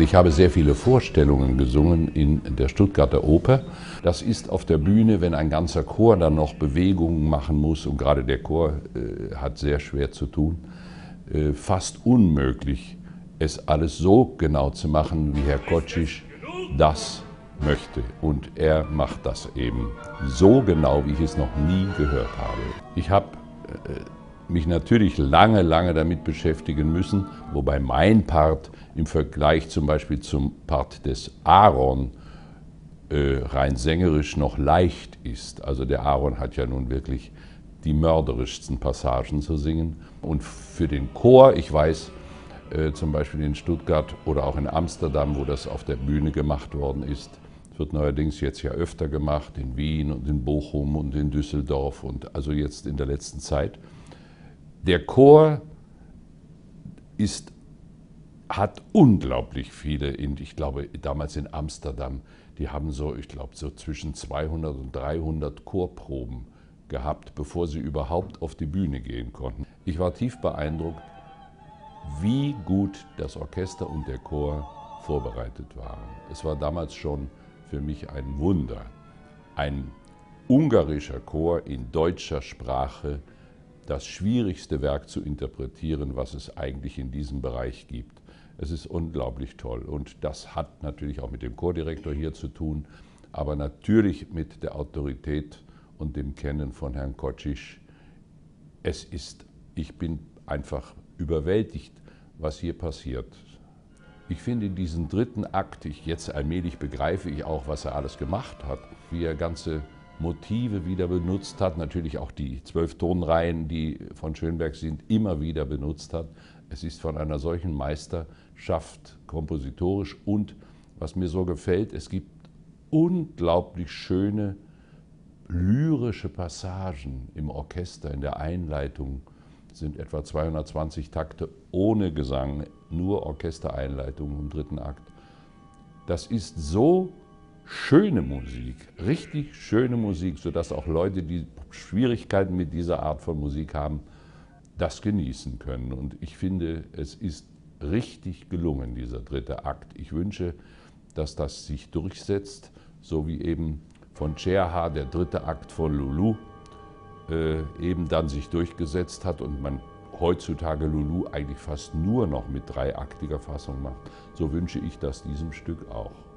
Ich habe sehr viele Vorstellungen gesungen in der Stuttgarter Oper. Das ist auf der Bühne, wenn ein ganzer Chor dann noch Bewegungen machen muss, und gerade der Chor hat sehr schwer zu tun, fast unmöglich, es alles so genau zu machen, wie Herr Kocsis das möchte. Und er macht das eben so genau, wie ich es noch nie gehört habe. Ich habe mich natürlich lange damit beschäftigen müssen, wobei mein Part im Vergleich zum Beispiel zum Part des Aaron rein sängerisch noch leicht ist. Also der Aaron hat ja nun wirklich die mörderischsten Passagen zu singen. Und für den Chor, ich weiß zum Beispiel in Stuttgart oder auch in Amsterdam, wo das auf der Bühne gemacht worden ist, wird neuerdings jetzt ja öfter gemacht, in Wien und in Bochum und in Düsseldorf und also jetzt in der letzten Zeit. Der Chor hat unglaublich viele, ich glaube damals in Amsterdam, die haben so, ich glaube so zwischen 200 und 300 Chorproben gehabt, bevor sie überhaupt auf die Bühne gehen konnten. Ich war tief beeindruckt, wie gut das Orchester und der Chor vorbereitet waren. Es war damals schon für mich ein Wunder. Ein ungarischer Chor in deutscher Sprache, das schwierigste Werk zu interpretieren, was es eigentlich in diesem Bereich gibt. Es ist unglaublich toll und das hat natürlich auch mit dem Chordirektor hier zu tun, aber natürlich mit der Autorität und dem Kennen von Herrn Kocsis. Ich bin einfach überwältigt, was hier passiert. Ich finde diesen dritten Akt, jetzt allmählich begreife ich auch, was er alles gemacht hat, wie er ganze Motive wieder benutzt hat, natürlich auch die 12 Tonreihen, die von Schönberg sind, immer wieder benutzt hat. Es ist von einer solchen Meisterschaft kompositorisch und, was mir so gefällt, es gibt unglaublich schöne lyrische Passagen im Orchester, in der Einleitung. Es sind etwa 220 Takte ohne Gesang, nur Orchestereinleitung im dritten Akt. Das ist so schöne Musik, richtig schöne Musik, sodass auch Leute, die Schwierigkeiten mit dieser Art von Musik haben, das genießen können. Und ich finde, es ist richtig gelungen, dieser dritte Akt. Ich wünsche, dass das sich durchsetzt, so wie eben von Cherha der dritte Akt von Lulu eben dann sich durchgesetzt hat und man heutzutage Lulu eigentlich fast nur noch mit dreiaktiger Fassung macht. So wünsche ich das diesem Stück auch.